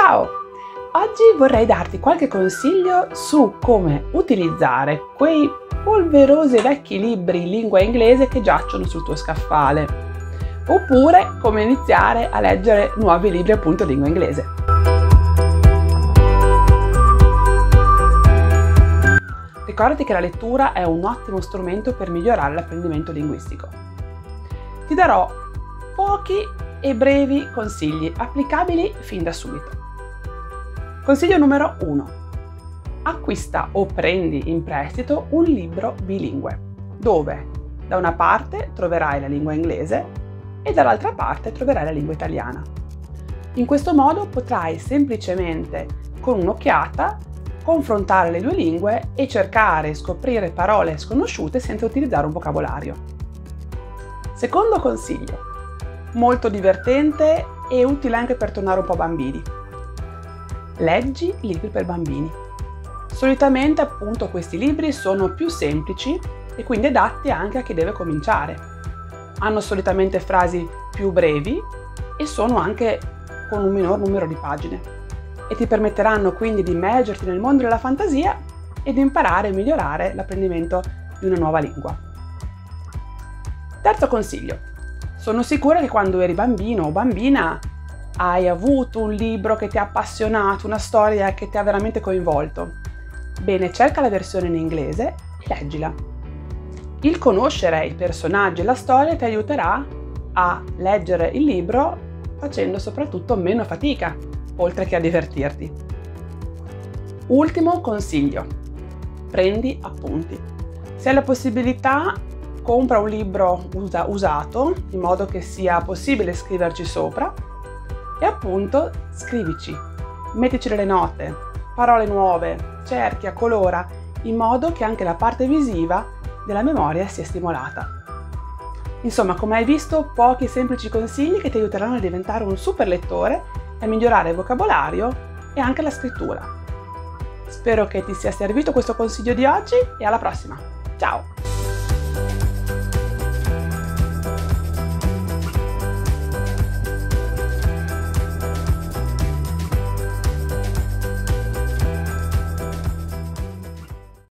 Ciao! Oggi vorrei darti qualche consiglio su come utilizzare quei polverosi e vecchi libri in lingua inglese che giacciono sul tuo scaffale, oppure come iniziare a leggere nuovi libri appunto in lingua inglese. Ricordati che la lettura è un ottimo strumento per migliorare l'apprendimento linguistico. Ti darò pochi e brevi consigli applicabili fin da subito. Consiglio numero 1. Acquista o prendi in prestito un libro bilingue, dove da una parte troverai la lingua inglese e dall'altra parte troverai la lingua italiana. In questo modo potrai semplicemente, con un'occhiata, confrontare le due lingue e cercare e scoprire parole sconosciute senza utilizzare un vocabolario. Secondo consiglio, molto divertente e utile anche per tornare un po' bambini. Leggi libri per bambini. Solitamente appunto questi libri sono più semplici e quindi adatti anche a chi deve cominciare. Hanno solitamente frasi più brevi e sono anche con un minor numero di pagine e ti permetteranno quindi di immergerti nel mondo della fantasia e di imparare e migliorare l'apprendimento di una nuova lingua. Terzo consiglio. Sono sicura che quando eri bambino o bambina hai avuto un libro che ti ha appassionato, una storia che ti ha veramente coinvolto. Bene, cerca la versione in inglese e leggila. Il conoscere i personaggi e la storia ti aiuterà a leggere il libro facendo soprattutto meno fatica, oltre che a divertirti. Ultimo consiglio. Prendi appunti. Se hai la possibilità, compra un libro usato, in modo che sia possibile scriverci sopra, e appunto scrivici, mettici delle note, parole nuove, cerchia, colora, in modo che anche la parte visiva della memoria sia stimolata. Insomma, come hai visto, pochi semplici consigli che ti aiuteranno a diventare un super lettore e a migliorare il vocabolario e anche la scrittura. Spero che ti sia servito questo consiglio di oggi e alla prossima! Ciao!